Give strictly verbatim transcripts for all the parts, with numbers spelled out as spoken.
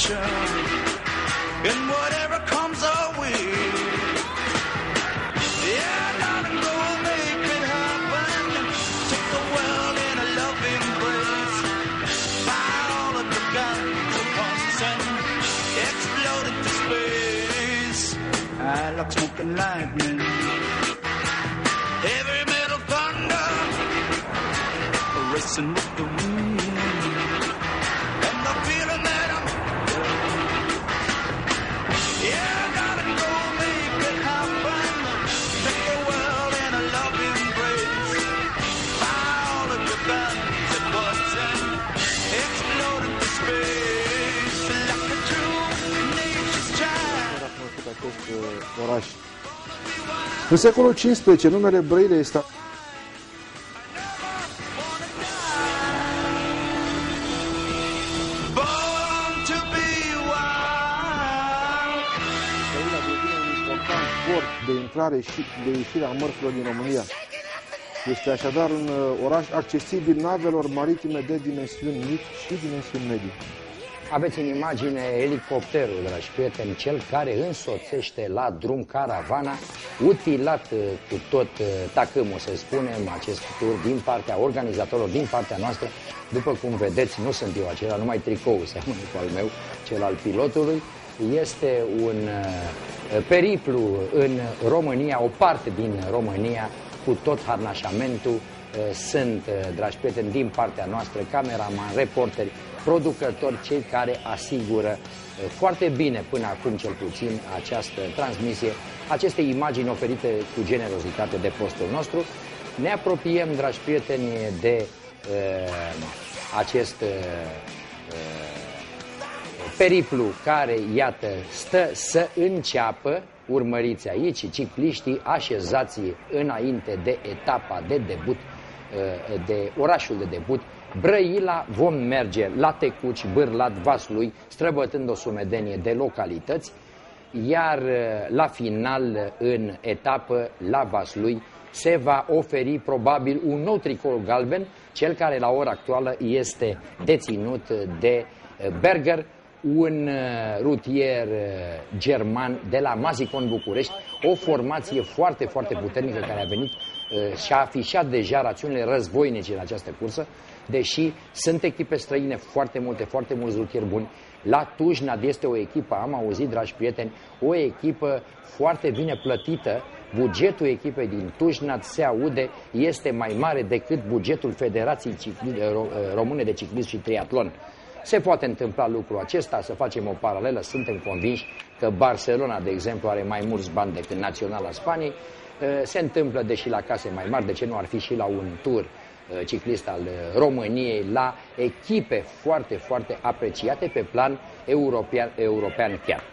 adventure in whatever comes our way. Yeah, darling, go make it happen. Take the world in a loving embrace. Fire all of the guns at once and explode into space. I like smoke and lightning. Heavy metal thunder, racing with the wind. And the feeling that I'm, yeah, I gotta go make it happen. Take the world in a loving embrace. Fire all of your guns at once and explode into space. Like a true nature's child. Acest oraș. În secolul cincisprezece, numele Brăila este... de intrare și de ieșire a mărfurilor din România. Este așadar un oraș accesibil navelor maritime de dimensiuni mici și dimensiuni medii. Aveți în imagine elicopterul, dragi prieteni, cel care însoțește la drum caravana, utilat cu tot tacâmul, să spunem, acest tur din partea organizatorilor, din partea noastră. După cum vedeți, nu sunt eu acela, numai tricoul seamănă cu al meu, cel al pilotului. Este un periplu în România, o parte din România, cu tot harnașamentul. Sunt, dragi prieteni, din partea noastră, cameraman, reporteri, producători, cei care asigură foarte bine, până acum cel puțin, această transmisie, aceste imagini oferite cu generozitate de postul nostru. Ne apropiem, dragi prieteni, de uh, acest uh, periplu care, iată, stă să înceapă. Urmăriți aici cicliștii așezați înainte de etapa de debut, de orașul de debut, Brăila. Vom merge la Tecuci, Bârlad, Vaslui, străbătând o sumedenie de localități, iar la final, în etapă, la Vaslui, se va oferi probabil un nou tricou galben, cel care la ora actuală este deținut de Berger, un rutier german de la Mazicon București, o formație foarte, foarte puternică care a venit și a afișat deja rațiunile războinice în această cursă, deși sunt echipe străine foarte multe, foarte mulți rutieri buni. La Tujnad este o echipă, am auzit, dragi prieteni, o echipă foarte bine plătită. Bugetul echipei din Tujnad, se aude, este mai mare decât bugetul Federației Române de Ciclism și Triatlon. Se poate întâmpla lucrul acesta, să facem o paralelă, suntem convinși că Barcelona, de exemplu, are mai mulți bani decât Naționala Spaniei. Se întâmplă, deși la case mai mari, de ce nu ar fi și la un tur ciclist al României, la echipe foarte, foarte apreciate pe plan european, european chiar.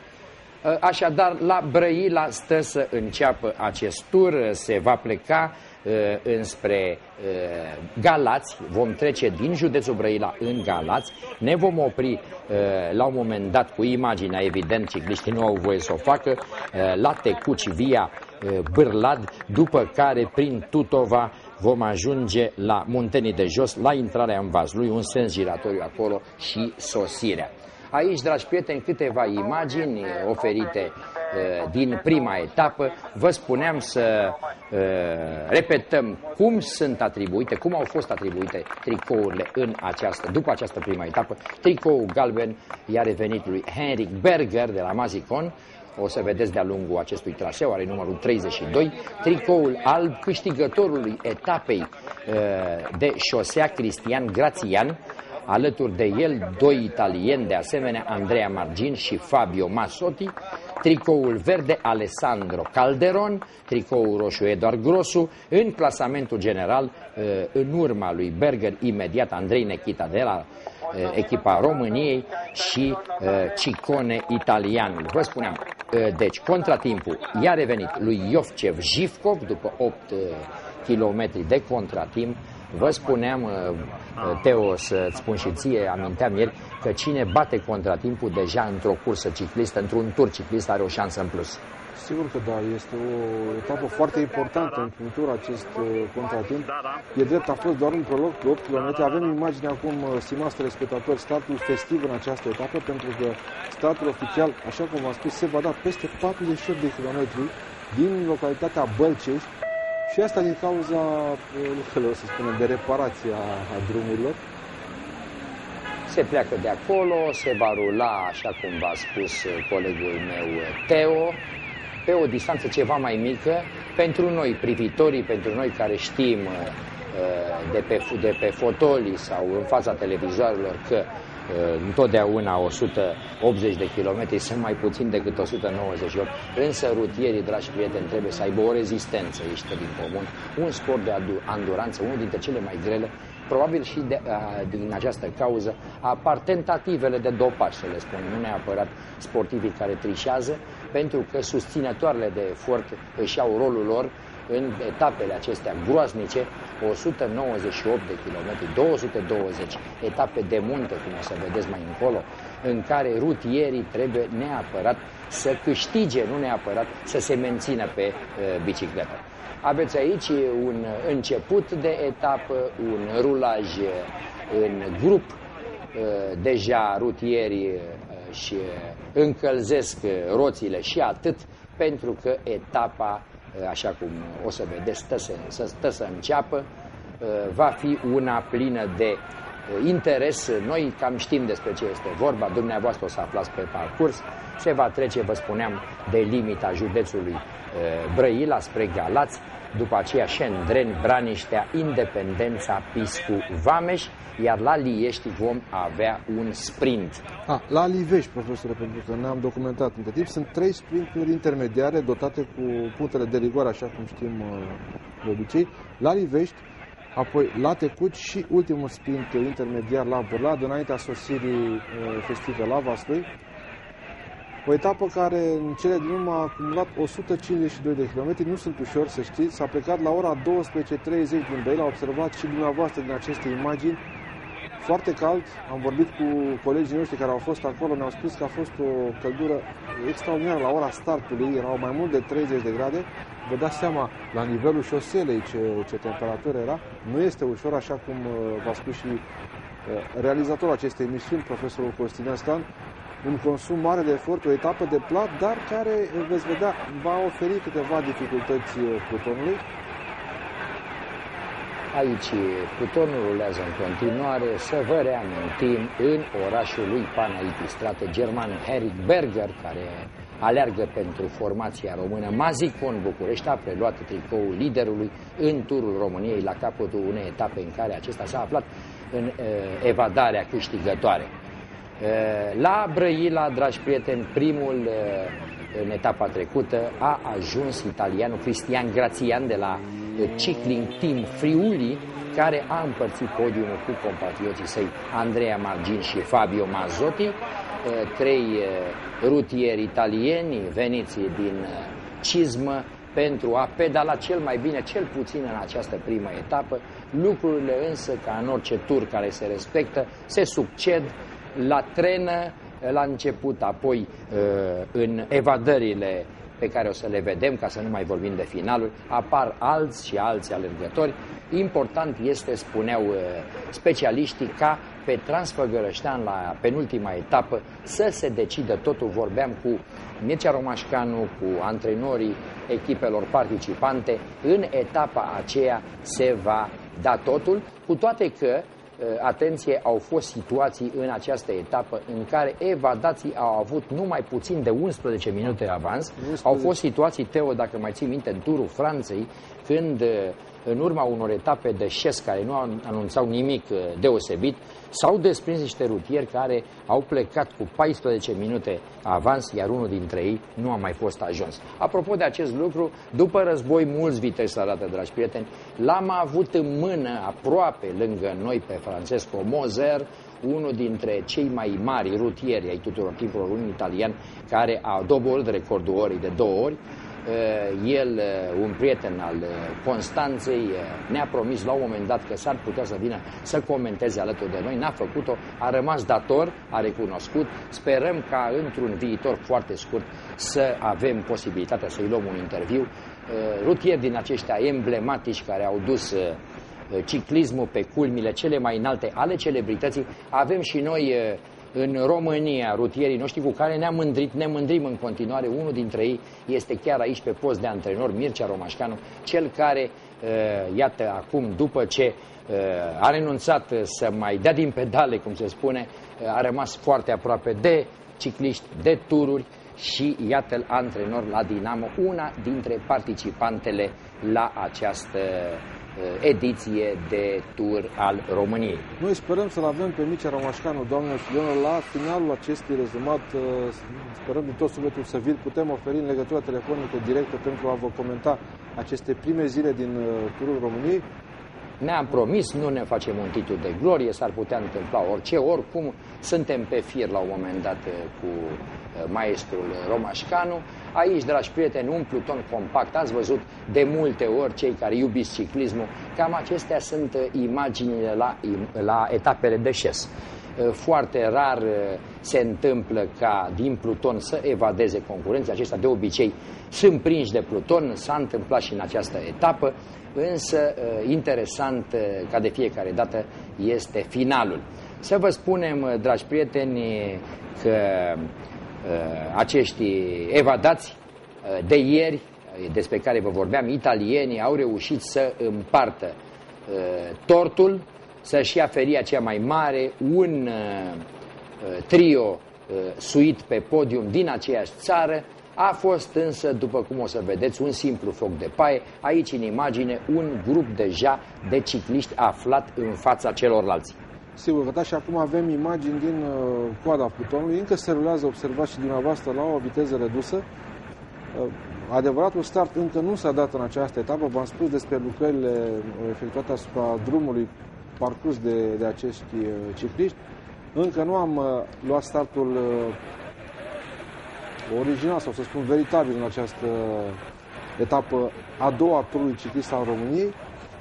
Așadar, la Brăila stă să înceapă acest tur, se va pleca uh, înspre uh, Galați, vom trece din județul Brăila în Galați, ne vom opri uh, la un moment dat cu imaginea, evident, cicliștii nu au voie să o facă, uh, la Tecuci via uh, Bârlad, după care prin Tutova vom ajunge la Muntenii de Jos, la intrarea în Vaslui, un sens giratoriu acolo și sosirea. Aici, dragi prieteni, câteva imagini oferite uh, din prima etapă. Vă spuneam să uh, repetăm cum sunt atribuite, cum au fost atribuite tricourile în această, după această prima etapă. Tricoul galben i-a revenit lui Henrik Berger de la Mazicon. O să vedeți de-a lungul acestui traseu, are numărul treizeci și doi. Tricoul alb câștigătorului etapei uh, de șosea, Cristian Grațian. Alături de el, doi italieni, de asemenea, Andrea Margin și Fabio Massotti. Tricoul verde, Alessandro Calderon. Tricoul roșu, Eduard Grosu. În clasamentul general, în urma lui Berger, imediat Andrei Nechita de la echipa României și Ciccone italian. Vă spuneam, deci, contratimpul i-a revenit lui Iovcev Jivkov după opt kilometri de contratimp. Vă spuneam, Teo, să-ți spun și ție, aminteam ieri, că cine bate contratimpul deja într-o cursă ciclistă, într-un tur ciclist, are o șansă în plus. Sigur că da, este o etapă foarte importantă în tur acest contratimp. E drept, a fost doar un prolog pe opt kilometri. Avem imagine acum, stimați telespectatori, startul festiv în această etapă, pentru că startul oficial, așa cum v-am spus, se va da peste patruzeci și opt de kilometri din localitatea Bălcești și asta din cauza lucrurilor, să spunem, de reparație a, a drumurilor. Se pleacă de acolo, se va rula, așa cum v-a spus colegul meu Teo, pe o distanță ceva mai mică, pentru noi privitorii, pentru noi care știm de pe, de pe fotolii sau în fața televizoarelor că întotdeauna o sută optzeci de kilometri sunt mai puțin decât o sută nouăzeci și opt, însă rutierii, dragi prieteni, trebuie să aibă o rezistență ieșită din comun, un sport de anduranță, unul dintre cele mai grele. Probabil și de, a, din această cauză apar tentativele de dopaj, să le spun, nu neapărat sportivii care trișează, pentru că susținătoarele de efort își iau rolul lor în etapele acestea groaznice, o sută nouăzeci și opt de kilometri, două sute douăzeci, etape de munte, cum o să vedeți mai încolo, în care rutierii trebuie neapărat să câștige, nu neapărat să se mențină pe uh, bicicletă. Aveți aici un început de etapă, un rulaj în grup, deja rutierii și încălzesc roțile și atât, pentru că etapa, așa cum o să vedeți, stă să, stă să înceapă, va fi una plină de interes. Noi cam știm despre ce este vorba, dumneavoastră o să aflați pe parcurs. Se va trece, vă spuneam, de limita județului Brăila spre Galați, după aceea Șendreni, Braniștea, Independența, Piscu, Vameș, iar la Liești vom avea un sprint. A, la Livești, profesore, pentru că ne-am documentat între timp, sunt trei sprinturi intermediare dotate cu punctele de rigoare, așa cum știm de obicei. La Livești, apoi la Tecuci și ultimul sprint intermediar la Bârlad, înaintea sosirii festive la Vaslui. O etapă care în cele din urmă a acumulat o sută cincizeci și doi de kilometri, nu sunt ușor, să știți. S-a plecat la ora douăsprezece treizeci din Brăila, observat și dumneavoastră din aceste imagini. Foarte cald, am vorbit cu colegii noștri care au fost acolo, ne-au spus că a fost o căldură extraordinară la ora startului, erau mai mult de treizeci de grade. Vă dați seama, la nivelul șoselei ce, ce temperatură era, nu este ușor, așa cum v-a spus și realizatorul acestei emisiuni, profesorul Costin Stan. Un consum mare de efort, o etapă de plat, dar care, veți vedea, va oferi câteva dificultăți plutonului. Aici plutonul rulează în continuare. Să vă reamintim, în orașul lui Panayitistrate, german Henrik Berger, care aleargă pentru formația română Mazicon București, a preluat tricoul liderului în turul României la capătul unei etape în care acesta s-a aflat în uh, evadarea câștigătoare. La Brăila, dragi prieteni, primul în etapa trecută a ajuns italianul Cristian Grațian de la Cycling Team Friuli, care a împărțit podiumul cu compatrioții săi Andrea Margin și Fabio Mazzotti, trei rutieri italieni veniți din cizmă pentru a pedala cel mai bine, cel puțin în această primă etapă. Lucrurile însă, ca în orice tur care se respectă, se succed la trenă, la început, apoi în evadările pe care o să le vedem, ca să nu mai vorbim de finaluri, apar alți și alți alergători. Important este, spuneau specialiștii, ca pe Transfăgărăștean, la penultima etapă, să se decidă totul. Vorbeam cu Mircea Romașcanu, cu antrenorii echipelor participante. În etapa aceea se va da totul, cu toate că, atenție, au fost situații în această etapă în care evadații au avut numai puțin de unsprezece minute avans. unsprezece. Au fost situații, Teo, dacă mai ții minte, în Turul Franței, când în urma unor etape de șes care nu anunțau nimic deosebit, s-au desprins niște rutieri care au plecat cu paisprezece minute avans, iar unul dintre ei nu a mai fost ajuns. Apropo de acest lucru, după război mulți vitezi s-a arată, dragi prieteni. L-am avut în mână, aproape lângă noi, pe Francesco Moser, unul dintre cei mai mari rutieri ai tuturor timpurilor, un italian care a doborât recordul orei de două ori. El, un prieten al Constanței, ne-a promis la un moment dat că s-ar putea să vină să comenteze alături de noi. N-a făcut-o, a rămas dator, a recunoscut. Sperăm ca într-un viitor foarte scurt să avem posibilitatea să-i luăm un interviu. Rutieri din aceștia emblematici care au dus ciclismul pe culmile cele mai înalte ale celebrității. Avem și noi în România rutierii noștri cu care ne-am mândrit, ne mândrim în continuare. Unul dintre ei este chiar aici pe post de antrenor, Mircea Romașcanu, cel care, iată, acum, după ce a renunțat să mai dea din pedale, cum se spune, a rămas foarte aproape de cicliști, de tururi și iată-l antrenor la Dinamo, una dintre participantele la această ediție de tur al României. Noi sperăm să-l avem pe Mircea Romașcanu, doamnelor și domnilor, la finalul acestui rezumat. Sperăm din tot sufletul să vi-l putem oferi în legătură telefonică directă pentru a vă comenta aceste prime zile din turul României. Ne-am promis, nu ne facem un titlu de glorie, s-ar putea întâmpla orice, oricum suntem pe fir la un moment dat cu maestrul Romașcanu. Aici, dragi prieteni, un pluton compact, ați văzut de multe ori, cei care iubiți ciclismul, cam acestea sunt imaginile la, la etapele de șes. Foarte rar se întâmplă ca din pluton să evadeze concurenții, aceștia de obicei sunt prinși de pluton, s-a întâmplat și în această etapă, însă interesant ca de fiecare dată este finalul. Să vă spunem, dragi prieteni, că acești evadați de ieri, despre care vă vorbeam, italienii, au reușit să împartă tortul, să-și ia feria cea mai mare, un trio suit pe podium din aceeași țară. A fost însă, după cum o să vedeți, un simplu foc de paie. Aici, în imagine, un grup deja de cicliști aflat în fața celorlalți. Sigur că da, și acum avem imagini din uh, coada plutonului. Încă se rulează, observați și dumneavoastră, la o viteză redusă. Uh, adevăratul start încă nu s-a dat în această etapă. V-am spus despre lucrările efectuate asupra drumului parcurs de, de acești uh, cicliști. Încă nu am uh, luat startul uh, original, sau să spun veritabil, în această etapă a doua a turului ciclist al României.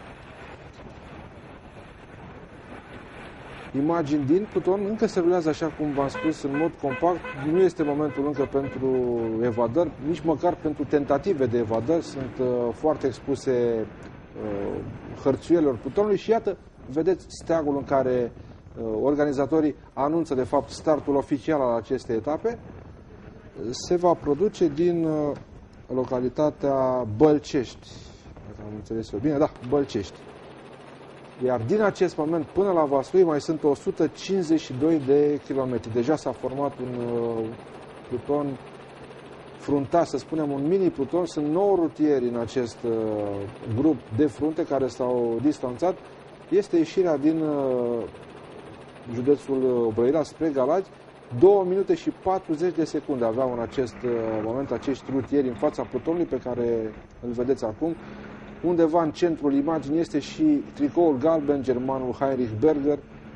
Imagini din pluton, încă se rulează, așa cum v-am spus, în mod compact. Nu este momentul încă pentru evadări, nici măcar pentru tentative de evadări. Sunt uh, foarte expuse uh, hărțuielor plutonului și iată, vedeți steagul în care uh, organizatorii anunță de fapt startul oficial al acestei etape. Se va produce din uh, localitatea Bălcești, dacă am înțeles eu bine, da, Bălcești. Iar din acest moment până la Vaslui mai sunt o sută cincizeci și doi de kilometri. Deja s-a format un uh, pluton fruntaș, să spunem un mini-pluton. Sunt nouă rutieri în acest uh, grup de frunte care s-au distanțat. Este ieșirea din uh, județul Brăila spre Galați. două minute și patruzeci de secunde aveau în acest uh, moment acești rutieri în fața plutonului pe care îl vedeți acum. Undeva în centrul imaginii este și tricoul galben, germanul Heinrich Berger.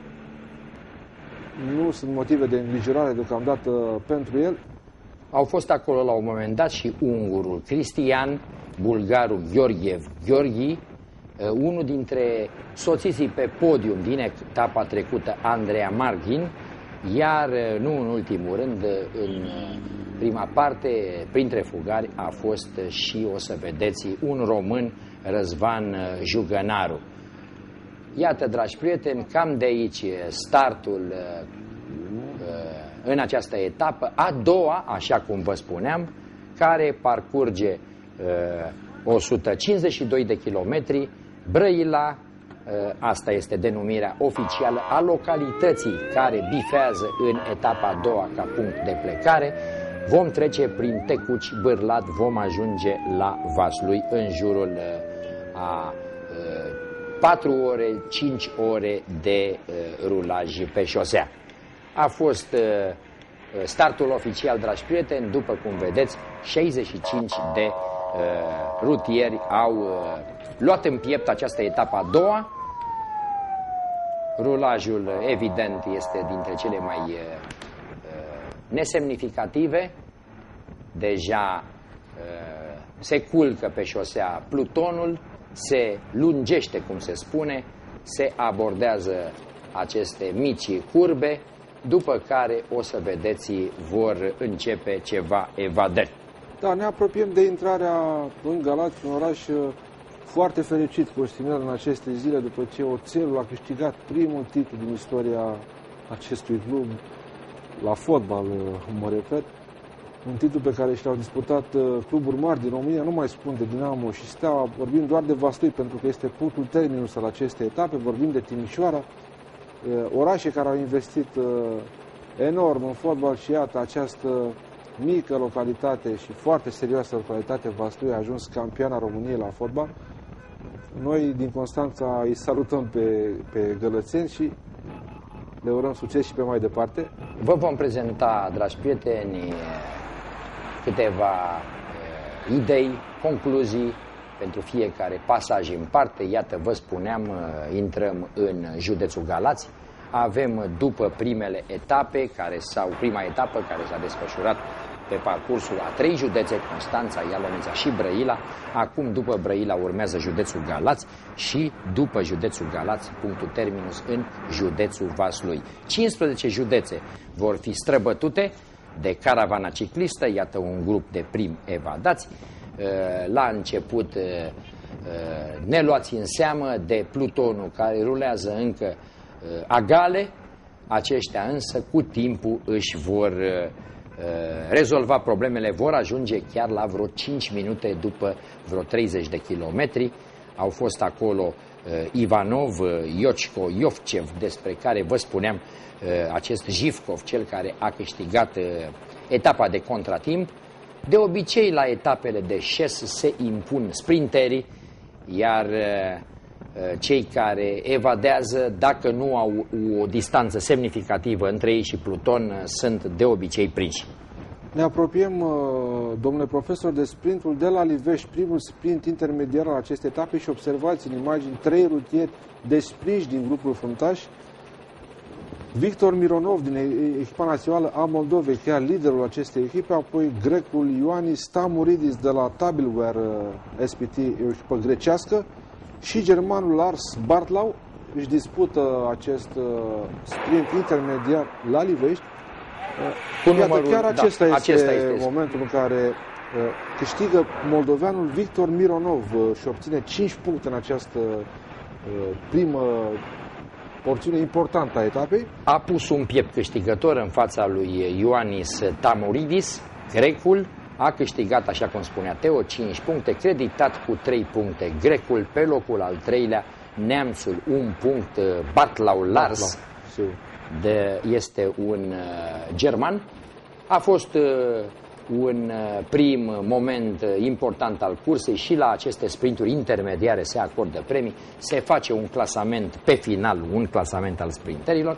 Nu sunt motive de îngrijorare deocamdată pentru el. Au fost acolo la un moment dat și ungurul Cristian, bulgarul Gheorghev Gheorghi, unul dintre soțiții pe podium din etapa trecută, Andrea Marghin, iar nu în ultimul rând, în prima parte, printre fugari, a fost și, o să vedeți, un român, Răzvan Jugănaru. Iată, dragi prieteni, cam de aici startul în această etapă, a doua, așa cum vă spuneam, care parcurge o sută cincizeci și doi de kilometri, Brăila, asta este denumirea oficială a localității care bifează în etapa a doua ca punct de plecare. Vom trece prin Tecuci, Bârlad, vom ajunge la Vaslui în jurul a patru ore, cinci ore de rulaj pe șosea. A fost startul oficial, dragi prieteni, după cum vedeți, șaizeci și cinci de rutieri au luat în piept această etapă a doua. Rulajul, evident, este dintre cele mai nesemnificative. Deja se culcă pe șosea plutonul, se lungește, cum se spune, se abordează aceste mici curbe, după care o să vedeți vor începe ceva evadări. Da, ne apropiem de intrarea în Galați, un oraș foarte fericit, Costinel, în aceste zile, după ce Oțelul a câștigat primul titlu din istoria acestui club, la fotbal, mă refer, un titlu pe care și l-au disputat cluburi mari din România, nu mai spun de Dinamo și Steaua, vorbim doar de Vaslui, pentru că este punctul terminus al acestei etape, vorbim de Timișoara, orașe care au investit enorm în fotbal și iată, această mică localitate și foarte serioasă localitate, Vaslui, a ajuns campioana României la fotbal. Noi din Constanța îi salutăm pe, pe gălățeni și le urăm succes și pe mai departe. Vă vom prezenta, dragi prieteni, câteva uh, idei, concluzii pentru fiecare pasaj în parte. Iată, vă spuneam, uh, intrăm în județul Galați. Avem, după primele etape, care sau prima etapă care s-a desfășurat pe parcursul a trei județe, Constanța, Ialomița și Brăila. Acum, după Brăila, urmează județul Galați și, după județul Galați, punctul terminus în județul Vaslui. cincisprezece județe vor fi străbătute de caravana ciclistă, iată un grup de prim evadați. La început ne luați în seamă de plutonul care rulează încă agale, aceștia însă cu timpul își vor rezolva problemele, vor ajunge chiar la vreo cinci minute după vreo treizeci de kilometri. Au fost acolo uh, Ivanov, Iocco, Iovcev, despre care vă spuneam, uh, acest Jivkov, cel care a câștigat uh, etapa de contratimp. De obicei, la etapele de șes se impun sprinterii, iar uh, cei care evadează, dacă nu au o distanță semnificativă între ei și pluton, sunt de obicei prinși. Ne apropiem, domnule profesor, de sprintul de la Livești, primul sprint intermediar al acestei etape și observați în imagini trei rutieri desprinși din grupul fruntaș. Victor Mironov din echipa națională a Moldovei, chiar liderul acestei echipe, apoi grecul Ioannis Stamuridis de la Tabilware S P T, o echipă grecească, și germanul Lars Bartlau își dispută acest uh, sprint intermediar la Livești. Uh, Iată, chiar da, acesta, este acesta este momentul în care uh, câștigă moldoveanul Victor Mironov uh, și obține cinci puncte în această uh, primă porțiune importantă a etapei. A pus un piept câștigător în fața lui Ioannis Tamuridis, grecul. A câștigat, așa cum spunea Teo, cinci puncte, creditat cu trei puncte grecul, pe locul al treilea neamțul, un punct, Bartlau Lars, de, este un uh, german. A fost uh, un uh, prim moment important al cursei și la aceste sprinturi intermediare se acordă premii, se face un clasament pe final, un clasament al sprinterilor.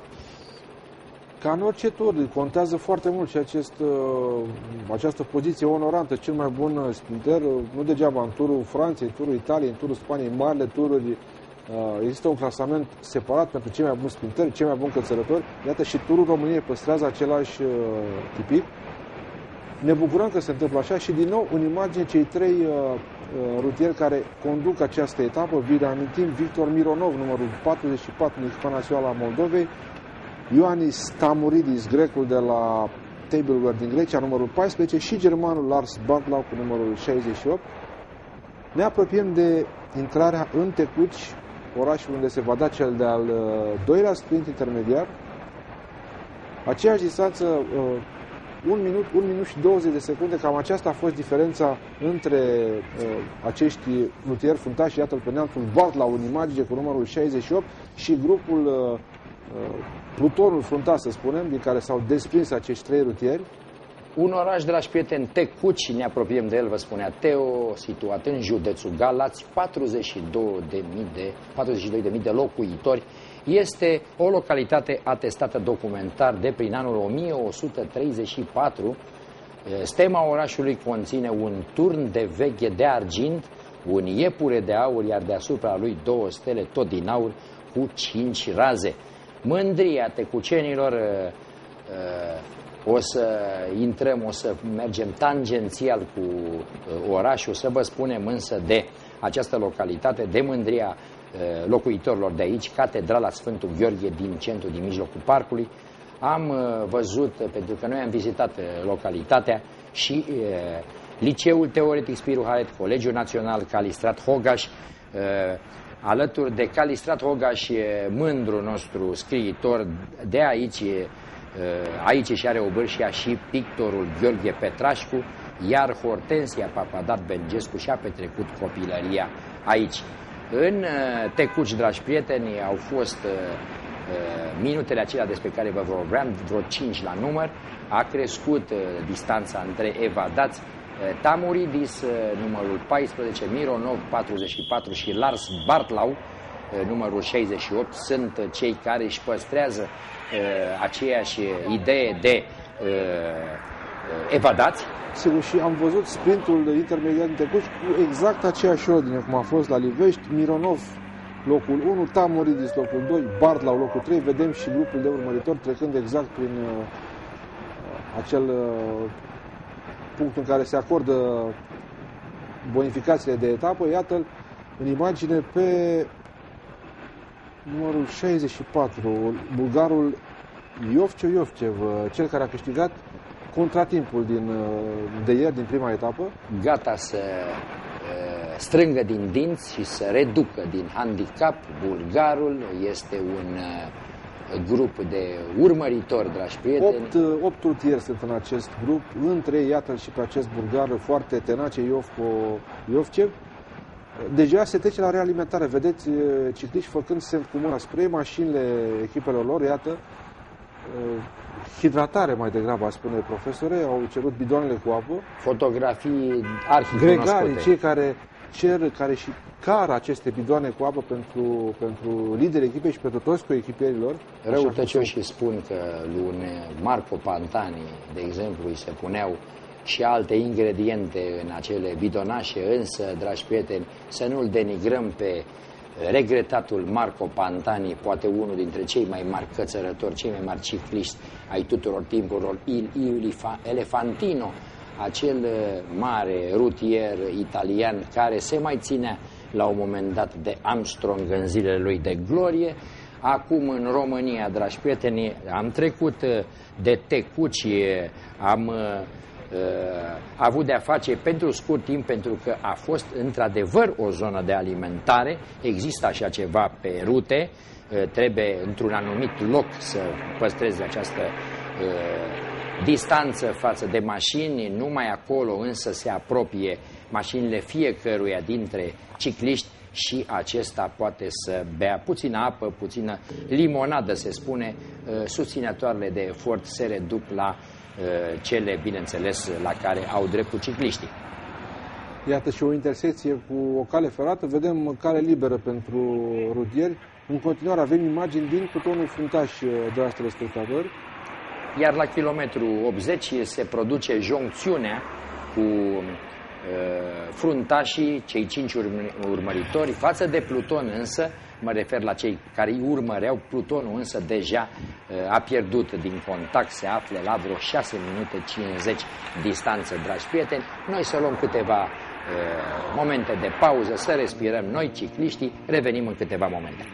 Ca în orice tur, contează foarte mult și acest, această poziție onorantă, cel mai bun sprinter, nu degeaba în turul Franței, în turul Italiei, în turul Spaniei, în marile tururi, există un clasament separat pentru cei mai buni sprinteri, cei mai buni cățărători. Iată, și turul României păstrează același tipic. Ne bucurăm că se întâmplă așa și din nou în imagine cei trei rutieri care conduc această etapă. Vi reamintim: Victor Mironov, numărul patruzeci și patru din echipa națională a Moldovei, Ioannis Stamuridis, grecul de la Tableware din Grecia, numărul paisprezece, și germanul Lars Bartlau cu numărul șaizeci și opt. Ne apropiem de intrarea în Tecuci, orașul unde se va da cel de-al doilea sprint intermediar. Aceeași distanță, un minut, un minut și douăzeci de secunde, cam aceasta a fost diferența între acești rutieri fruntași. Iată-l pe neamțul Bartlau în imagine cu numărul șaizeci și opt și grupul plutonul fruntaș, să spunem, din care s-au desprins acești trei rutieri. Un oraș, dragi prieteni, Tecuci, ne apropiem de el, vă spunea Teo, situat în județul Galați, patruzeci și două de mii de, patruzeci și două de mii de locuitori. Este o localitate atestată documentar de prin anul o mie o sută treizeci și patru. Stema orașului conține un turn de veche de argint, un iepure de aur, iar deasupra lui două stele tot din aur cu cinci raze. Mândria tecucenilor o să intrăm, o să mergem tangențial cu orașul, să vă spunem însă de această localitate, de mândria locuitorilor de aici, Catedrala Sfântul Gheorghe din centru, din mijlocul parcului. Am văzut, pentru că noi am vizitat localitatea, și Liceul Teoretic Spiru Haret, Colegiul Național Calistrat Hogaș, alături de Calistrat Hogaș, mândru nostru scriitor de aici, aici și are obârșia și pictorul Gheorghe Petrașcu, iar Hortensia Papadat Bengescu și-a petrecut copilăria aici. În Tecuci, dragi prieteni, au fost minutele acelea despre care vă vorbeam, vreo cinci la număr. A crescut distanța între evadați. Tamuridis, numărul paisprezece, Mironov, patruzeci și patru și Lars Bartlau, numărul șaizeci și opt, sunt cei care își păstrează aceeași idee de evadați. Sigur, și am văzut sprintul intermediat din Tecuci cu exact aceeași ordine cum a fost la Livești. Mironov locul unu, Tamuridis locul doi, Bartlau locul trei. Vedem și grupul de urmăritori trecând exact prin uh, acel uh, punct în care se acordă bonificațiile de etapă. Iată-l în imagine pe numărul șaizeci și patru, bulgarul Iovce Iovcev, cel care a câștigat contratimpul din, de ieri, din prima etapă. Gata să strângă din dinți și să reducă din handicap. Bulgarul este un grup de urmăritori, dragi prieteni. Opt, opt rutieri sunt în acest grup, între ei, iată și pe acest bulgar foarte tenace, Iovco Iovcev. Deja se trece la realimentare. Vedeți cicliști făcând semn cu mâna spre mașinile echipelor lor, iată, hidratare mai degrabă, spune profesore, au cerut bidoanele cu apă. Fotografii arhicunoscute. Gregarii, cei care cer, care și car aceste bidoane cu apă pentru, pentru liderii echipei și pentru toți coechipierilor. Răutăcioșii spun că lui Marco Pantani, de exemplu, îi se puneau și alte ingrediente în acele bidonașe, însă, dragi prieteni, să nu-l denigrăm pe regretatul Marco Pantani, poate unul dintre cei mai mari cățărători, cei mai mari cicliști ai tuturor timpurilor, Il, Il Elefantino, acel mare rutier italian care se mai ținea la un moment dat de Armstrong în zilele lui de glorie. Acum în România, dragi prieteni, am trecut de Tecuci, am a avut de-a face pentru scurt timp, pentru că a fost într-adevăr o zonă de alimentare. Există așa ceva pe rute, trebuie într-un anumit loc să păstreze această uh, distanță față de mașini, numai acolo însă se apropie mașinile fiecăruia dintre cicliști și acesta poate să bea puțină apă, puțină limonadă, se spune. Susținătoarele de efort se reduc la cele, bineînțeles, la care au dreptul cicliștii. Iată și o intersecție cu o cale ferată, vedem cale liberă pentru rutieri. În continuare avem imagini din cutonul fruntaș, de telespectatori. Iar la kilometru optzeci se produce joncțiunea cu uh, fruntașii, cei cinci urmăritori, față de Pluton însă, mă refer la cei care îi urmăreau, Plutonul însă deja uh, a pierdut din contact, se află la vreo șase minute cincizeci distanță, dragi prieteni. Noi să luăm câteva uh, momente de pauză, să respirăm noi, cicliștii, revenim în câteva momente.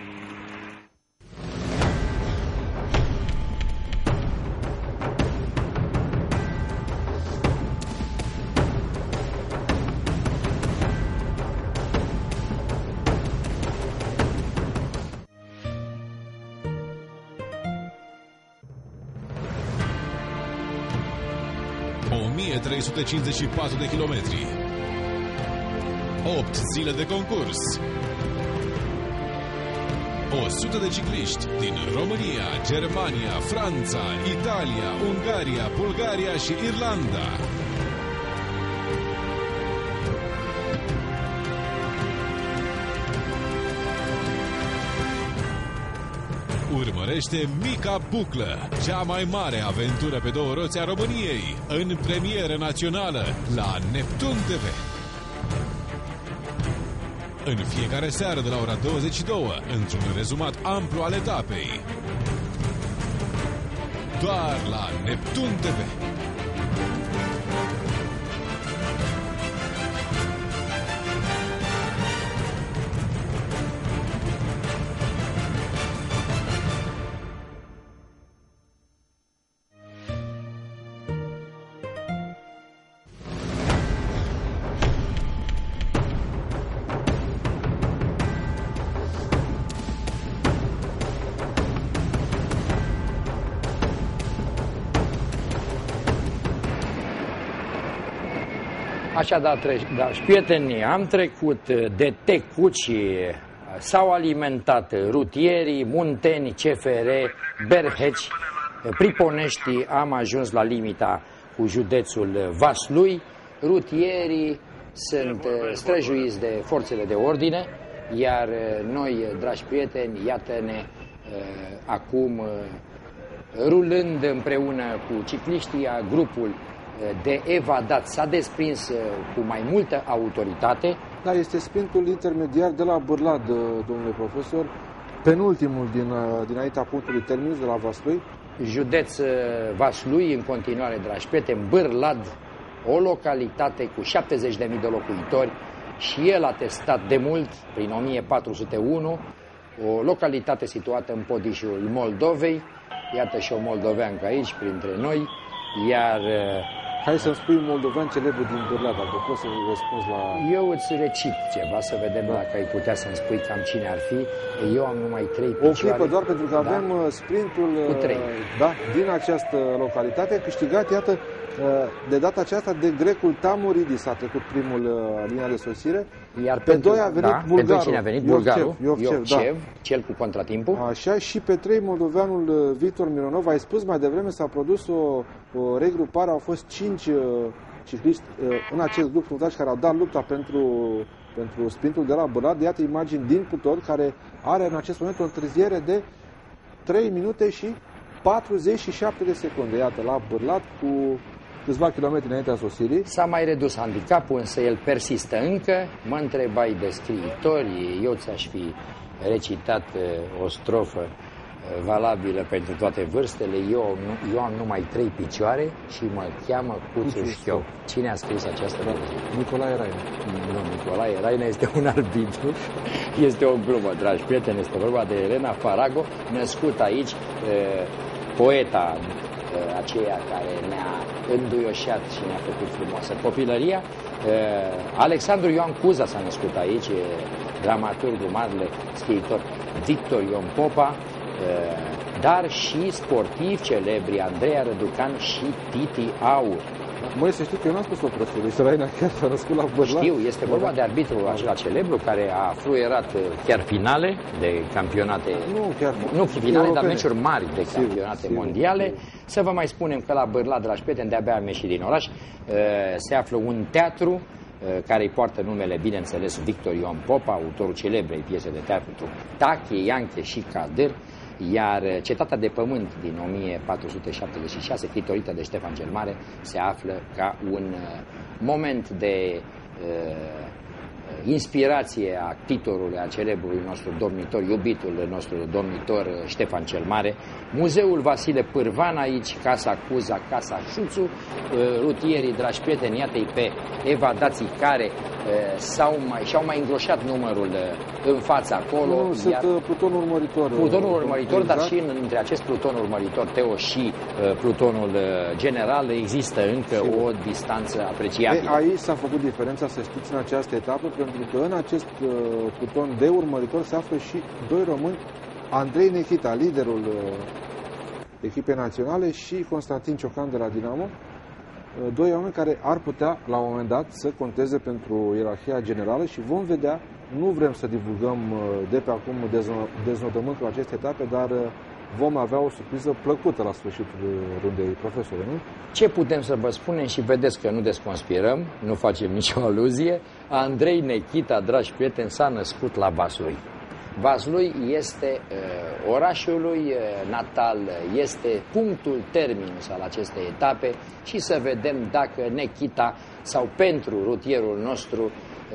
o mie trei sute cincizeci și patru de kilometri, opt zile de concurs, o sută de cicliști din România, Germania, Franța, Italia, Ungaria, Bulgaria și Irlanda. Urmărește Mica Buclă, cea mai mare aventură pe două roți a României, în premieră națională la Neptun T V. În fiecare seară de la ora douăzeci și două, într-un rezumat amplu al etapei. doar la Neptun T V. Așadar, dragi prieteni, am trecut de Tecuci, s-au alimentat rutierii, Munteni, C F R, Berheci, Priponești, am ajuns la limita cu județul Vaslui. Rutierii sunt străjuiți de forțele de ordine, iar noi, dragi prieteni, iată-ne acum rulând împreună cu cicliștii, grupul de evadat s-a desprins cu mai multă autoritate. Da, este sprintul intermediar de la Bârlad, domnule profesor, penultimul din, dinaintea punctului terminus de la Vaslui. Județ Vaslui, în continuare, dragi prieteni, Bârlad, o localitate cu șaptezeci de mii de locuitori și el a testat de mult, prin o mie patru sute unu, o localitate situată în podișul Moldovei. Iată și o moldoveancă aici, printre noi, iar... Hai să-mi spui un moldovean celebru din Bârlad, dacă poți să răspunzi la... Eu îți recit ceva, să vedem da. Dacă ai putea să-mi spui cam cine ar fi. Eu am numai trei picioare. O clipă doar, pentru că da? avem sprintul da, din această localitate, câștigat, iată, de data aceasta de grecul Tamuridis a trecut primul linia de sosire. Iar pe pentru, doi a venit da, bulgarul. Pentru cine a venit? Bulgarul, Iovcev, Iovcev, da. Cel cu contratimpul. Așa, și pe trei moldoveanul Victor Mironov. Ai spus mai devreme, s-a produs o, o regrupare, au fost cinci uh, cicliști uh, în acest grup fruntaș care au dat lupta pentru, pentru sprintul de la Bârlad. Iată imagini din Putor, care are în acest moment o întârziere de trei minute și patruzeci și șapte de secunde. Iată, la Bârlad, cu câțiva kilometri înaintea sosirii. S-a mai redus handicapul, însă el persistă încă. Mă întrebai de scriitori, eu ți-aș fi recitat o strofă valabilă pentru toate vârstele. Eu, eu am numai trei picioare și mă cheamă Cuțu Șchiop. Cine a scris această poezie? Nicolae Raina. Nu, Nicolae Raina este un arbitru. Este o glumă, dragi prieteni. Este vorba de Elena Farago, născut aici, poeta aceea care ne-a înduioșat și ne-a făcut frumoasă copilăria. Alexandru Ioan Cuza s-a născut aici, dramaturgul, marele scriitor Victor Ion Popa, dar și sportivi celebri Andreea Răducan și Titi Aur. Măi, să știi că eu n-am spus o prostie, deci Raina chiar s-a născut la Bârlad. Știu, este vorba de arbitrul acela celebru care a fluierat chiar finale de campionate, nu, chiar, nu finale, europene, dar meciuri mari de sigur, campionate sigur, mondiale. Sigur. Să vă mai spunem că la Bârlad, dragi prieteni, de-abia am ieșit din oraș, se află un teatru care îi poartă numele, bineînțeles, Victor Ion Popa, autorul celebrei piese de teatru Tache, Ianche și Cader, iar Cetatea de Pământ din o mie patru sute șaptezeci și șase, titorită de Ștefan cel Mare, se află ca un moment de uh, inspirație a titorului, a celebrului nostru domnitor, iubitul nostru domnitor Ștefan cel Mare. Muzeul Vasile Pârvan aici, Casa Cuza, Casa Șuțu, rutierii, dragi prieteni, iată-i pe evadații care s-au mai, și-au mai îngroșat numărul în fața acolo. Nu, sunt iar... plutonul urmăritor. Plutonul urmăritor, exact. Dar și între acest pluton urmăritor, Teo, și uh, plutonul general, există încă Sigur. o distanță apreciabilă. E, aici s-a făcut diferența, să știți, în această etapă, pentru că în acest uh, pluton de urmăritor se află și doi români, Andrei Nechita, liderul uh, echipei naționale, și Constantin Ciocan de la Dinamo, uh, doi oameni care ar putea, la un moment dat, să conteze pentru ierarhia generală și vom vedea. Nu vrem să divulgăm de pe acum deznodământul acestei etape, dar vom avea o surpriză plăcută la sfârșitul rundei, profesore, nu? Ce putem să vă spunem, și vedeți că nu desconspirăm, nu facem nicio aluzie, Andrei Nechita, dragi prieteni, s-a născut la Vaslui. Vaslui este uh, orașul lui uh, natal, este punctul terminus al acestei etape și să vedem dacă Nechita sau pentru rutierul nostru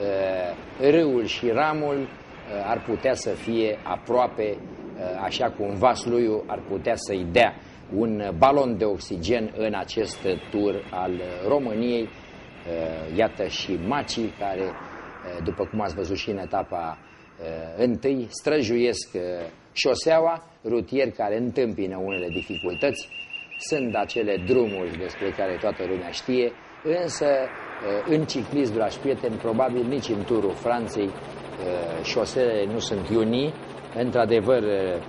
râul și ramul ar putea să fie aproape, așa cum Vasluiu ar putea să-i dea un balon de oxigen în acest tur al României. Iată și macii care, după cum ați văzut și în etapa întâi, străjuiesc șoseaua, rutieri care întâmpină unele dificultăți. Sunt acele drumuri despre care toată lumea știe, însă în ciclism, dragi prieteni, probabil nici în turul Franței șoselele nu sunt iunii. Într-adevăr,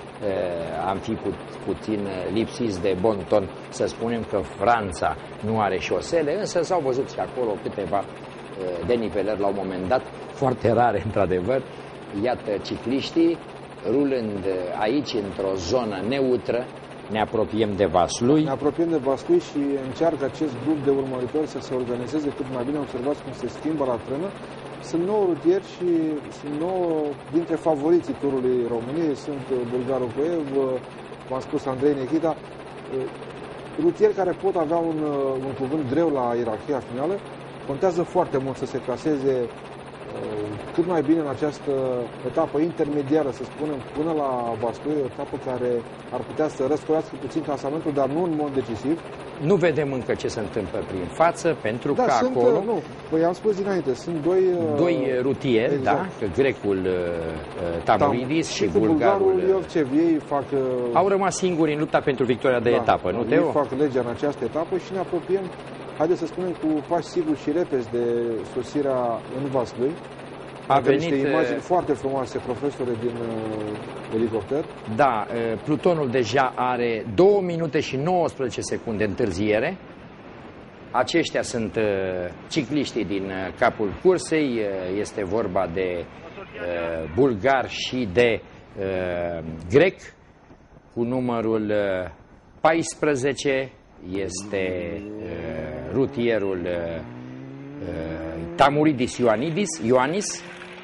am fi pu puțin lipsiți de bon ton să spunem că Franța nu are șosele, însă s-au văzut și acolo câteva denivelări la un moment dat, foarte rare într-adevăr. Iată cicliștii rulând aici într-o zonă neutră. Ne apropiem de Vaslui. Ne apropiem de Vaslui și încearcă acest grup de urmăritori să se organizeze cât mai bine. Observați cum se schimbă la frână. Sunt nouă rutieri și sunt nouă dintre favoriții turului României. Sunt bulgarul Coev, v-am spus Andrei Nechita. Rutieri care pot avea un, un cuvânt greu la ierarhia finală. Contează foarte mult să se claseze cât mai bine în această etapă intermediară, să spunem, până la Vaslui, o etapă care ar putea să răscoiască puțin clasamentul, dar nu în mod decisiv. Nu vedem încă ce se întâmplă prin față, pentru da, că sunt, acolo... Nu, păi am spus dinainte, sunt doi... Doi rutieri, exact. Da, grecul uh, Tamuridis și, și bulgarul... bulgarul Iovcev, ei fac... Uh, au rămas singuri în lupta pentru victoria de da, etapă, nu, ei Teo? Ei fac legea în această etapă și ne apropiem, haideți să spunem, cu pași siguri și repezi de sosirea în Vaslui. A venit niște imagini foarte frumoase, profesore, din uh, elicopter. Da, uh, plutonul deja are două minute și nouăsprezece secunde întârziere. Aceștia sunt uh, cicliștii din uh, capul cursei. Uh, este vorba de uh, bulgar și de uh, grec. Cu numărul uh, paisprezece este uh, rutierul uh, uh, Tamuridis Ioannidis, Ioannis.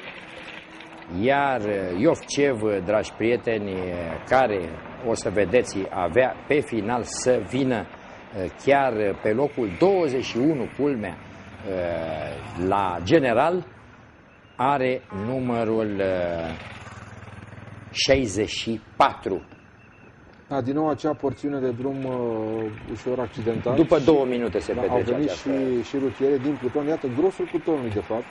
Iar Iovcev, dragi prieteni, care, o să vedeți, avea pe final să vină chiar pe locul douăzeci și unu, culmea, la general, are numărul șaizeci și patru. Da, din nou acea porțiune de drum uh, ușor accidentat. După două minute se petrece. Da, au venit aceasta. și, și rutiere din pluton. Iată, grosul plutonului, de fapt.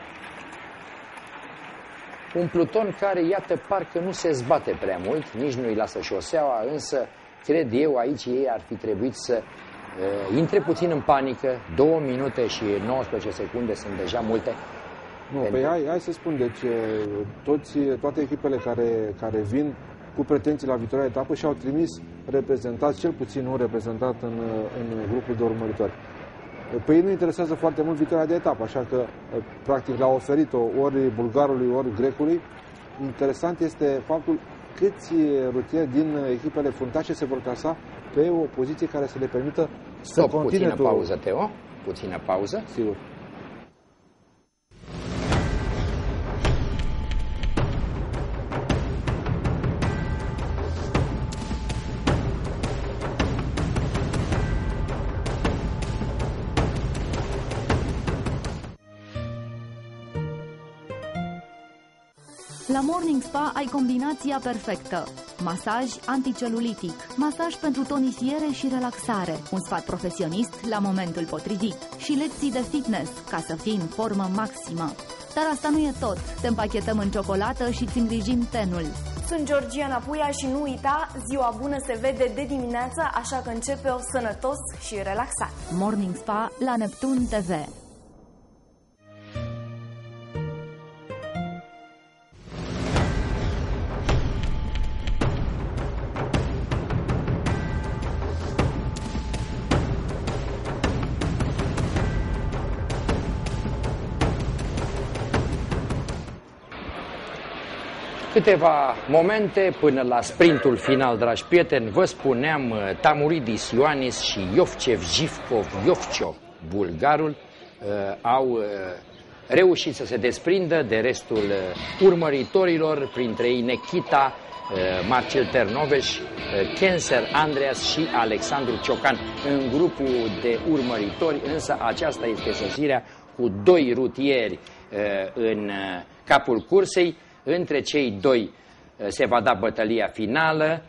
Un pluton care, iată, parcă nu se zbate prea mult, nici nu îi lasă șoseaua, însă, cred eu, aici ei ar fi trebuit să uh, intre puțin în panică. Două minute și nouăsprezece secunde sunt deja multe. Nu, pentru... păi hai, hai să spun, deci toți, toate echipele care, care vin cu pretenții la viitoria etapă și au trimis reprezentanți, cel puțin un reprezentant în, în grupul de urmăritori. Pe ei nu interesează foarte mult viitoria de etapă, așa că practic le-a oferit-o ori bulgarului, ori grecului. Interesant este faptul câți rutieri din echipele fruntașe se vor clasa pe o poziție care să le permită să Stop, continue. Puțină pauză, Teo. Puțină pauză. Sigur. La Morning Spa ai combinația perfectă. Masaj anticelulitic, masaj pentru tonisiere și relaxare, un sfat profesionist la momentul potrivit și lecții de fitness ca să fii în formă maximă. Dar asta nu e tot. Te împachetăm în ciocolată și îți îngrijim tenul. Sunt Georgiana Puia și nu uita, ziua bună se vede de dimineață, așa că începe-o sănătos și relaxat. Morning Spa la Neptun T V. Câteva momente până la sprintul final, dragi prieteni. Vă spuneam, Tamuridis Ioannis și Iovcev Jivkov Iovciov, bulgarul, au reușit să se desprindă de restul urmăritorilor, printre ei Nechita, Marcel Ternoveș, Kenser Andreas și Alexandru Ciocan în grupul de urmăritori, însă aceasta este sosirea cu doi rutieri în capul cursei. Între cei doi se va da bătălia finală.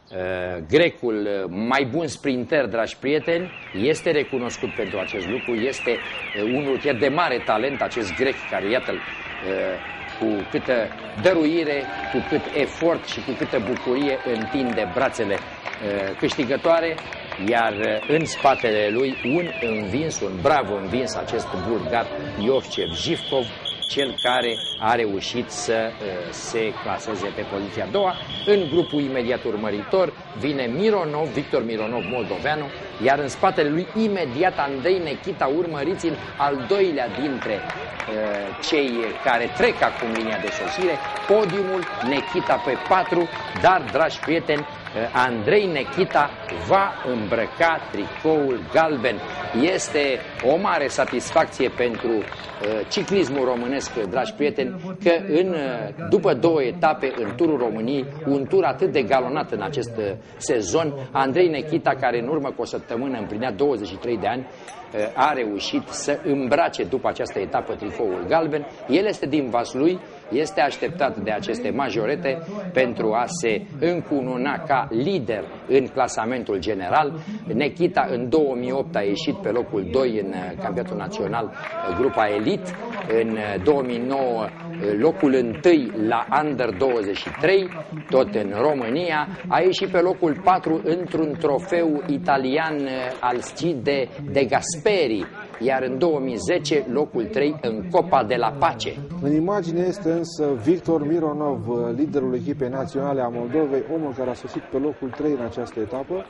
grecul mai bun sprinter, dragi prieteni, este recunoscut pentru acest lucru, este un rutier de mare talent, acest grec care, iată-l, cu câtă dăruire, cu cât efort și cu câtă bucurie întinde brațele câștigătoare, iar în spatele lui un învins, un bravo învins, acest bulgar Iovcev Jivkov, cel care a reușit să uh, se claseze pe poziția a doua. În grupul imediat urmăritor vine Mironov, Victor Mironov, moldoveanu, iar în spatele lui imediat Andrei Nechita, urmăriți-l, al doilea dintre uh, cei care trec acum linia de sosire, podiumul Nechita pe patru, dar, dragi prieteni, Andrei Nechita va îmbrăca tricoul galben. Este o mare satisfacție pentru uh, ciclismul românesc, dragi prieteni, că în, după două etape în turul României, un tur atât de galonat în acest uh, sezon, Andrei Nechita, care în urmă cu o săptămână împlinea douăzeci și trei de ani, uh, a reușit să îmbrace după această etapă tricoul galben. El este din Vaslui, este așteptat de aceste majorete pentru a se încununa ca lider în clasamentul general. Nechita în două mii opt a ieșit pe locul doi în campionatul național grupa elit, în două mii nouă locul întâi la Under douăzeci și trei, tot în România, a ieșit pe locul patru într-un trofeu italian al Scide de Gasperi, iar în două mii zece locul trei în Copa de la Pace. În imagine este însă Victor Mironov, liderul echipei naționale a Moldovei, omul care a sosit pe locul trei în această etapă.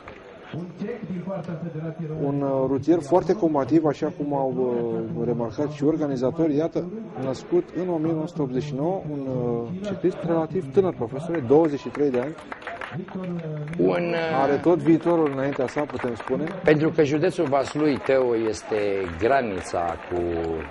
Un rutier foarte combativ, așa cum au remarcat și organizatorii, iată, născut în o mie nouă sute optzeci și nouă, un ciclist relativ tânăr, profesor, douăzeci și trei de ani. Un, Are tot viitorul înaintea sa, putem spune. Pentru că județul Vaslui, Teo, este granița cu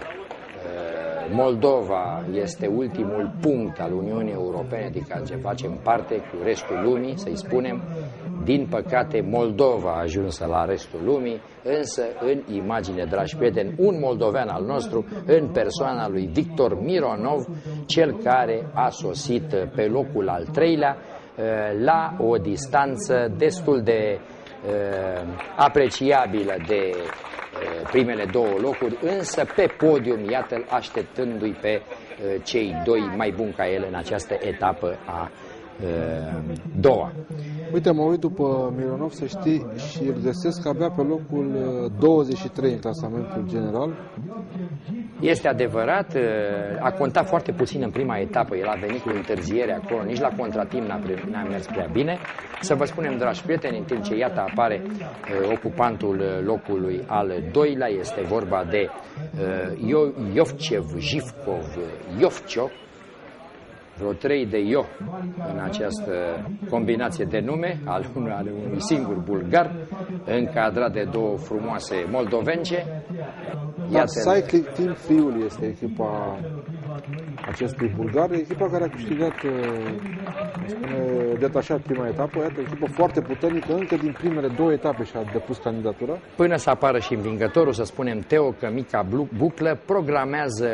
Moldova, este ultimul punct al Uniunii Europene, adică ce facem parte cu restul lumii, să-i spunem. Din păcate, Moldova a ajuns la restul lumii, însă în imagine, dragi prieteni, un moldovean al nostru, în persoana lui Victor Mironov, cel care a sosit pe locul al treilea, la o distanță destul de uh, apreciabilă de uh, primele două locuri, însă pe podium, iată-l așteptându-i pe uh, cei doi mai buni ca el în această etapă a uh, doua. Uite, mă uit după Mironov, să știi, și îl găsesc abia pe locul douăzeci și trei în clasamentul general. Este adevărat, a contat foarte puțin în prima etapă, el a venit cu întârziere acolo, nici la contratimp n-a mers prea bine. Să vă spunem, dragi prieteni, în timp ce iată apare uh, ocupantul locului al doilea, este vorba de uh, Iovcev Jivkov Iovciov, vreo trei de Io în această combinație de nume, al unui, al unui singur bulgar, încadrat de două frumoase moldovence. Dar Cycling Team Friul este echipa acestui bulgar, echipa care a câștigat, spune, detașat prima etapă, iată, echipă foarte puternică, încă din primele două etape și-a depus candidatura. Până să apară și învingătorul, să spunem, Teo, că mica buclă programează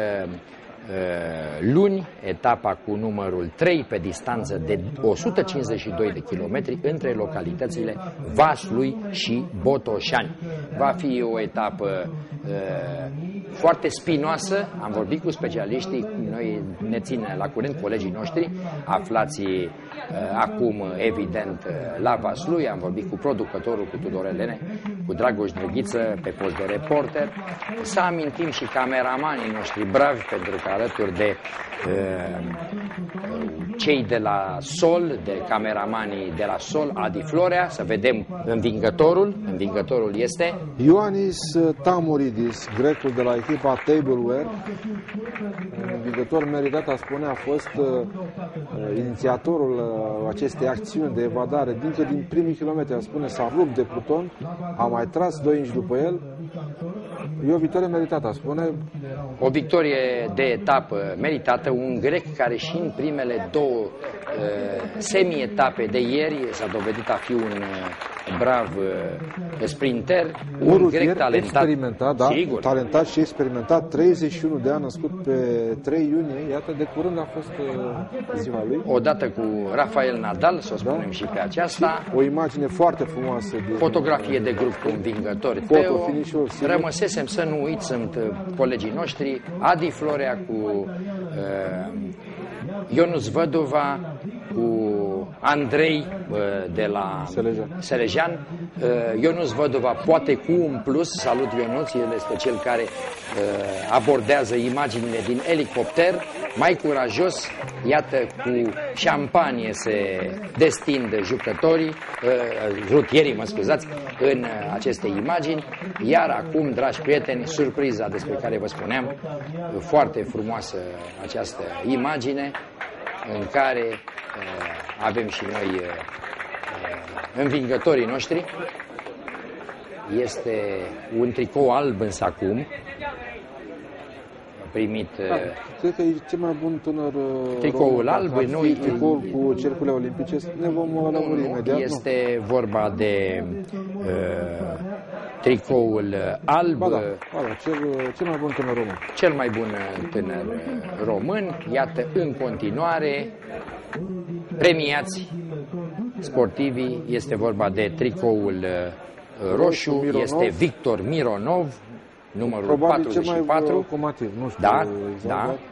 luni etapa cu numărul trei pe distanță de o sută cincizeci și doi de kilometri între localitățile Vaslui și Botoșani. Va fi o etapă uh, foarte spinoasă, am vorbit cu specialiștii, noi ne ținem la curent colegii noștri, aflați uh, acum evident la Vaslui, am vorbit cu producătorul, cu Tudor Elene, cu Dragoș Drăghiță pe post de reporter, să amintim și cameramanii noștri bravi, pentru că alături de uh, cei de la Sol, de cameramanii de la Sol, Adi Florea, să vedem învingătorul. Învingătorul este Ioannis Tamuridis, grecul de la echipa Tableware. Un învingător meritat, a spune, a fost uh, inițiatorul uh, acestei acțiuni de evadare. Dincă din primii kilometri, a spune, s-a rupt de pluton, a mai tras doi inci după el. E o victorie meritată, a spune. O victorie de etapă meritată, un grec care și în primele două uh, semi-etape de ieri s-a dovedit a fi un uh, brav uh, sprinter, un, un rutier grec talentat. experimentat, da, Sigur. talentat și experimentat, treizeci și unu de ani, născut pe trei iunie, iată, de curând a fost uh, ziua lui. Odată cu Rafael Nadal, să o spunem și pe aceasta. O imagine foarte frumoasă. De Fotografie de grup cu învingători. Foto Teo, finish-ul, sigur. rămăsesem să nu uit, sunt uh, colegii noștri, Adi Florea cu uh, Ionuț Vădova, cu Andrei uh, de la Selejan. Selejan. Uh, Ionuț Vădova poate cu un plus, salut Ionuț, el este cel care uh, abordează imaginile din elicopter, mai curajos, iată cu șampanie se destind jucătorii, uh, rutierii, mă scuzați, în uh, aceste imagini, iar acum, dragi prieteni, surpriza despre care vă spuneam, uh, foarte frumoasă această imagine, în care uh, avem și noi uh, uh, învingătorii noștri. Este un tricou alb însă acum, primit... Uh, Da, cred că e cel mai bun tânăr uh, Tricoul român, alb, ar fi noi- tricoul cu cercurile olimpice, ne vom uh, lămuri nu, imediat. este vorba de uh, tricoul alb, Ba da, ba da, cel, cel mai bun tânăr român. cel mai bun uh, tânăr uh, român, iată în continuare premiați sportivii, este vorba de tricoul uh, roșu, Mironov. este Victor Mironov, numărul Probabil cel patruzeci și mai patru. uh, comativ, nu știu Da, exact, da. dar-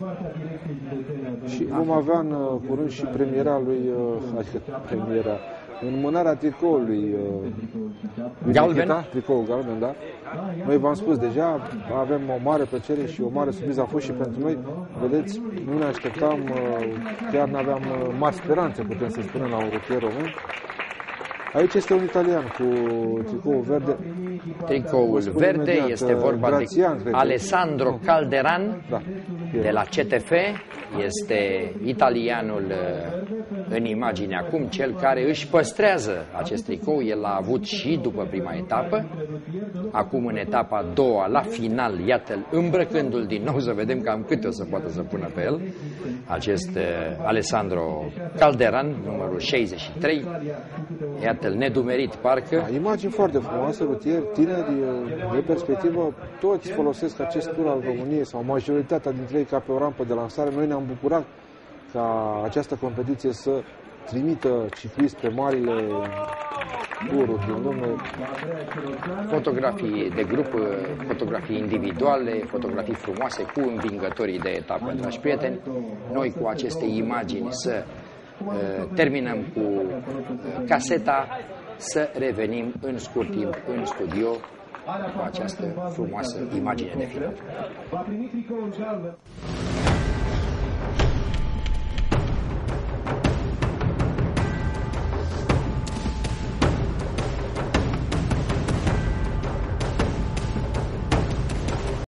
Și vom avea în uh, curând și premiera lui, uh, adică premiera, înmânarea tricoului uh, lui Galben. Nikita, tricoul galben, da? Noi v-am spus deja, avem o mare plăcere și o mare surpriză a fost și pentru noi. Vedeți, nu ne așteptam, uh, chiar n-aveam uh, mari speranțe, putem să spunem, la un rutier român. Aici este un italian cu tricoul verde. Vă Tricoul spun verde imediat, este uh, vorba Grațian, de cred că. Alessandro Calderan, Da. de la C T F, este italianul uh, în imagine acum, cel care își păstrează acest tricou. El l-a avut și după prima etapă, acum în etapa a doua, la final, iată-l îmbrăcându-l din nou, să vedem cam câte o să poată să pună pe el, acest uh, Alessandro Calderan, numărul șaizeci și trei, iată-l nedumerit parcă. Da, imagini foarte frumoase, rutieri, tineri, de perspectivă, toți folosesc acest tur al României sau majoritatea dintre ei ca pe o rampă de lansare. Noi ne-am bucurat ca această competiție să trimită cicliști pe marile tururi din lume. Fotografii de grup, fotografii individuale, fotografii frumoase cu învingătorii de etapă, dragi prieteni. Noi cu aceste imagini să uh, terminăm cu uh, caseta, să revenim în scurt timp în studio cu această frumoasă imagine de final.